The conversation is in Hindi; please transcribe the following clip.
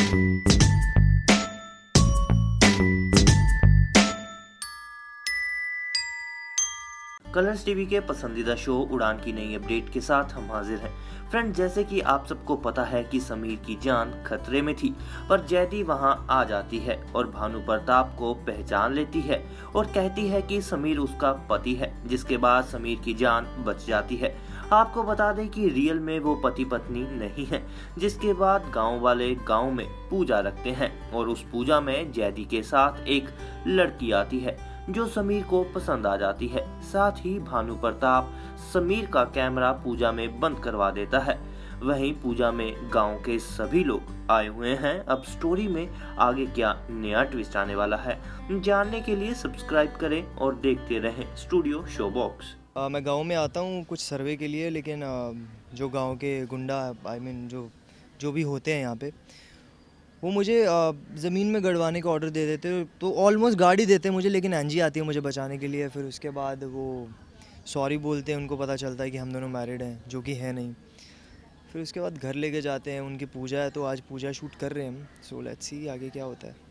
कलर्स टीवी के पसंदीदा शो उड़ान की नई अपडेट के साथ हम हाजिर हैं। फ्रेंड, जैसे कि आप सबको पता है कि समीर की जान खतरे में थी, पर जैदी वहां आ जाती है और भानु प्रताप को पहचान लेती है और कहती है कि समीर उसका पति है, जिसके बाद समीर की जान बच जाती है। आपको बता दें कि रियल में वो पति पत्नी नहीं है, जिसके बाद गांव वाले गांव में पूजा रखते हैं और उस पूजा में जैदी के साथ एक लड़की आती है जो समीर को पसंद आ जाती है। साथ ही भानु प्रताप समीर का कैमरा पूजा में बंद करवा देता है। वहीं पूजा में गांव के सभी लोग आए हुए हैं। अब स्टोरी में आगे क्या नया ट्विस्ट आने वाला है, जानने के लिए सब्सक्राइब करें और देखते रहें स्टूडियो शो बॉक्स। मैं गांव में आता हूं कुछ सर्वे के लिए, लेकिन जो गांव के गुंडा जो भी होते हैं यहाँ पे, वो मुझे ज़मीन में गड़वाने का ऑर्डर दे देते, तो ऑलमोस्ट गाड़ी देते हैं मुझे, लेकिन एंजी आती है मुझे बचाने के लिए। फिर उसके बाद वो सॉरी बोलते हैं, उनको पता चलता है कि हम दोनों मैरिड हैं, जो कि है नहीं। फिर उसके बाद घर लेके जाते हैं, उनकी पूजा है तो आज पूजा शूट कर रहे हैं हम। सो लेट्स सी आगे क्या होता है।